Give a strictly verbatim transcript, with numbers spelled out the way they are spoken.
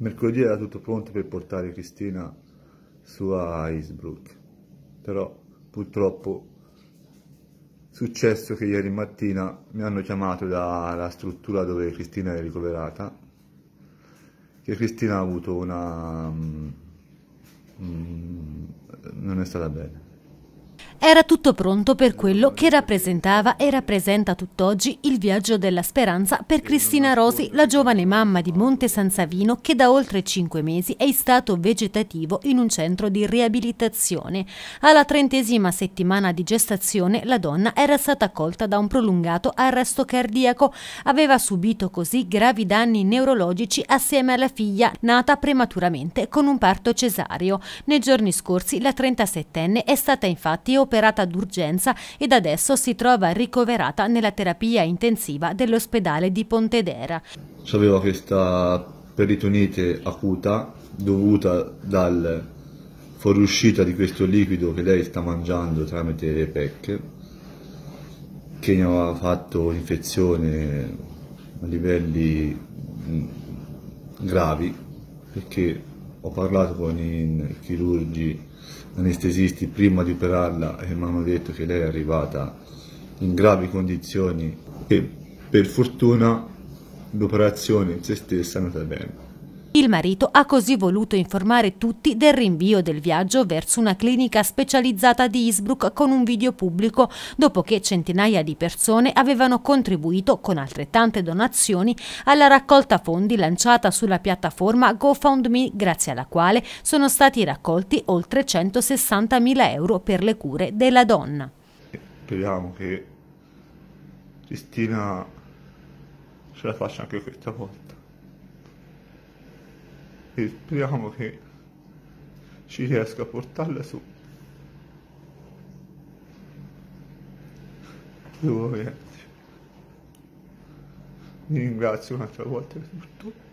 Mercoledì era tutto pronto per portare Cristina su a Innsbruck, però purtroppo è successo che ieri mattina mi hanno chiamato dalla struttura dove Cristina è ricoverata, che Cristina ha avuto una... Mm, non è stata bene. Era tutto pronto per quello che rappresentava e rappresenta tutt'oggi il viaggio della speranza per Cristina Rosi, la giovane mamma di Monte San Savino che da oltre cinque mesi è in stato vegetativo in un centro di riabilitazione. Alla trentesima settimana di gestazione la donna era stata colta da un prolungato arresto cardiaco, aveva subito così gravi danni neurologici assieme alla figlia nata prematuramente con un parto cesareo. Nei giorni scorsi la trentasettenne è stata infatti operata operata d'urgenza ed adesso si trova ricoverata nella terapia intensiva dell'ospedale di Pontedera. Aveva questa peritonite acuta dovuta dal fuoriuscita di questo liquido che lei sta mangiando tramite le P E C, che ne aveva fatto infezione a livelli gravi, perché ho parlato con i chirurgi anestesisti prima di operarla e mi hanno detto che lei è arrivata in gravi condizioni e per fortuna l'operazione in se stessa è andata bene. Il marito ha così voluto informare tutti del rinvio del viaggio verso una clinica specializzata di Innsbruck con un video pubblico, dopo che centinaia di persone avevano contribuito con altrettante donazioni alla raccolta fondi lanciata sulla piattaforma GoFundMe, grazie alla quale sono stati raccolti oltre centosessantamila euro per le cure della donna. Speriamo che Cristina ce la faccia anche questa volta. E speriamo che ci riesca a portarla su. Devo Vi ringrazio un'altra volta per tutto.